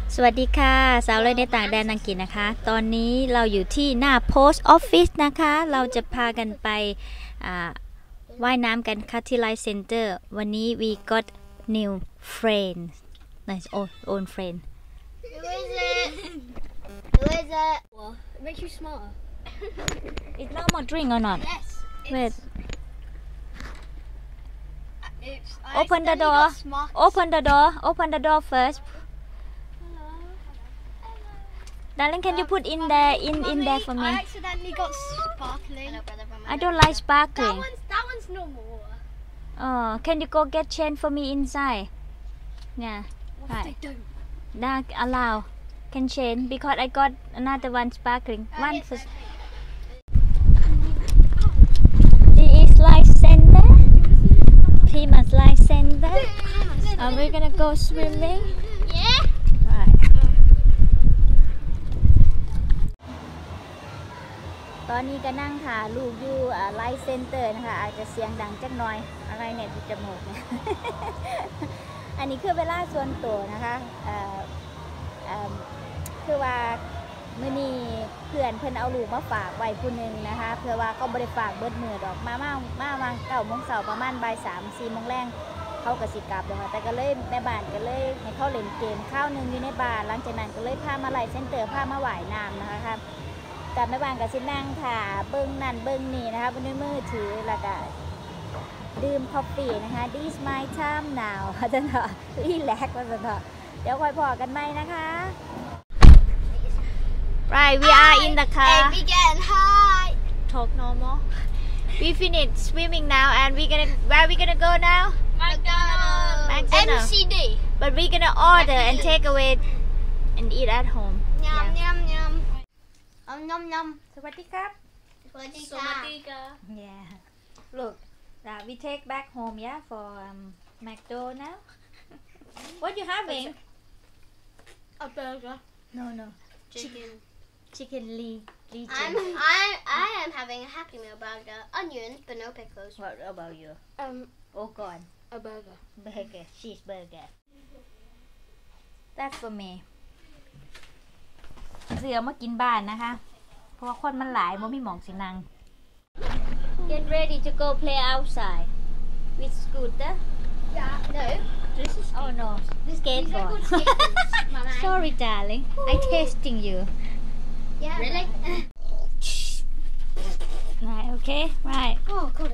สวัสดีค่ะสาวเลยในต่างแดนอังกฤษนะคะตอนนี้เราอยู่ที่หน้า Post Office นะคะเราจะพากันไปว่ายน้ำกันค่ะที่ Life Center วันนี้ we got new friend nice own friend Who is it? Who is it? Well, it makes you smarter. it's normal drink or not Yes. wait It's open the door open the door first darling can you put in there in there for me I accidentally got sparkling. I don't like sparkling That one's normal water. oh can you go get change for me inside yeah What right if they don't? That allow can change because I got another one sparkling one Yes, for okay. this is Life Center Primus Life Center are we gonna go swimming Yeah. right ตอนนี้ก็นั่งค่ะลูกอยู่ไลฟ์เซ็นเตอร์นะคะอาจจะเสียงดังจักหน่อยอะไรเนี่ยติดจมูกเนี่ย อันนี้คือเวลาส่วนตัวนะคะคือว่ามื้อนี้เพื่อนเพิ่นเอาลูกมาฝากไว้ผู้นึงนะคะเพื่อว่าเขาบ่ได้ฝากเบิดมื้อดอกมา9 โมงเช้าประมาณบ่าย 3 4 โมงแรงเขาก็สิกลับแล้วค่ะแต่ก็เลยแม่บ้านก็เลยให้เขาเล่นเกมข้าวนึงอยู่ในบ้านหลังจากนั้นก็เลยพามาไลฟ์เซ็นเตอร์พามาว่ายน้ำนะคะกับแม่บ้านก็สินั่งค่ะเบิ่งนั่นเบิ่งนี่นะคะบนมือถือแล้วก็ดื่มกาแฟนะคะ This my time now อาจารย์เถอะรีแลกซ์อาจารย์เถอะเดี๋ยวคอยพอกันไหมนะคะ Right we are in the car And we getting high. talk normal we finished swimming now and where we gonna go now McDonald's. MCD. but we gonna order and take away and eat at home Yum yum yum. Yum yum. สวัสดีครับ Swadika. yeah look we take back home yeah for McDonald's what you having A burger. no chicken Lee I am having a Happy Meal burger, onions but no pickles. what about you โอ้ก่อน A burger. burger cheeseburger that's for me เสือมากินบ้านนะคะเพราะว่าคนมันหลายบ่มีหมองสินั่ง get ready to go play outside with scooter Yeah. No. This is oh no skateboard Mama. sorry darling I testing you Yeah. Really? right okay right Oh god.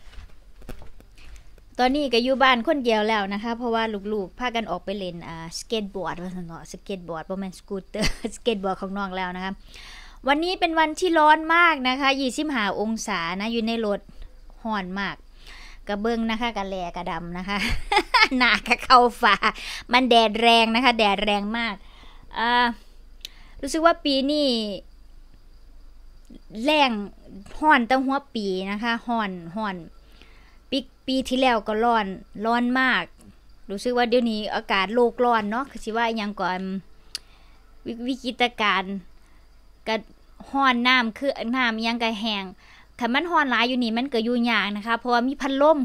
ตอนนี้ก็อยู่บ้านคนเดียวแล้วนะคะเพราะว่าลูกๆพากันออกไปเล่นสเก็ตบอร์ดว่าซั่นเนาะสเก็ตบอร์ดบ่แม่นสกูตเตอร์ สเก็ตบอร์ดของน้องแล้วนะคะวันนี้เป็นวันที่ร้อนมากนะคะ25 องศานะอยู่ในรถร้อนมากกระเบื้องนะคะกระแลกระดำนะคะ หน้ากระเข้าฟ้ามันแดดแรงนะคะแดดแรงมากรู้สึกว่าปีนี้แรงร้อนตั้งหัวปีนะคะร้อนปีที่แล้วก็ร้อนมากรู้สึกว่าเดี๋ยวนี้อากาศโลกร้อนเนาะคือสิว่าอย่างก่อนวิกฤตการณ์ก็ร้อนน้ำคือน้ำยังก็แห้งคันมันร้อนหลายอยู่นี่มันก็อยู่ยากนะคะเพราะว่ามีพัดลม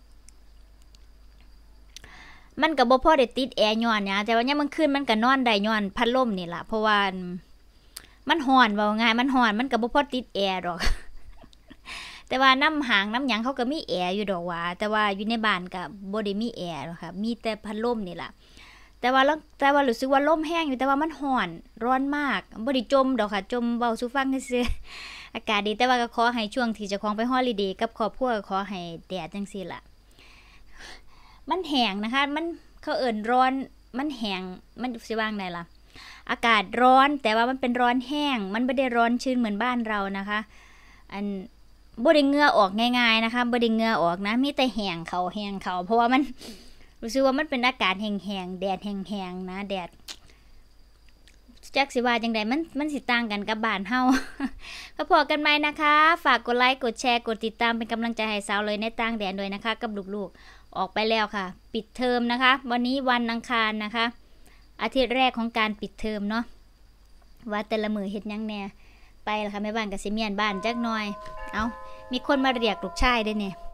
มันก็บ่พอได้ติดแอร์ย้อนเนี่ยแต่ว่ายามมื้อคืนมันก็นอนได้ย้อนพัดลมนี่ล่ะเพราะว่ามันร้อนว่าง่ายมันร้อนมันก็บ่พอติดแอร์ดอก แต่ว่าน้ำหางน้ำหยังเขาก็มีแอร์อยู่ดอกว่าแต่ว่าอยู่ในบ้านก็บ่ได้มีแอร์หรอกค่ะมีแต่พัดลมนี่ล่ะแต่ว่ารู้สึกว่าลมแห้งอยู่แต่ว่ามันร้อนมากบ่ได้จมดอกค่ะจมเว้าสู่ฟังซื่อๆอากาศดีแต่ว่าก็ขอให้ช่วงที่เจ้าของไปฮอลิเดย์กับครอบครัวขอให้แดดจังซี่ล่ะมันแห้งนะคะมันเขาเอิ้นร้อนมันแห้งมันสิว่าไงล่ะอากาศร้อนแต่ว่ามันเป็นร้อนแห้งมันบ่ได้ร้อนชื้นเหมือนบ้านเรานะคะอันบ่ได้เหงื่อออกง่ายๆนะคะบ่ได้เหงื่อออกนะมีแต่แห้งเขาเพราะว่ามันรู้สึกว่ามันเป็นอากาศแห้งๆแดดแห้งๆนะแดดจักสิว่าจังได๋มันสิต่างกันกับบ้านเฮา ก็พอกันใหม่นะคะฝากกดไลค์กดแชร์กดติดตามเป็นกำลังใจให้สาวเลยในต่างแดนด้วยนะคะกับลูกๆออกไปแล้วค่ะปิดเทอมนะคะวันนี้วันอังคารนะคะอาทิตย์แรกของการปิดเทอมเนาะว่าแต่ละมื้อเฮ็ดหยังแน่ไปล่ะค่ะแม่บ้านก็สิเมียนบ้านจักหน่อยเอ้ามีคนมาเรียกลูกชายด้วยเนี่ย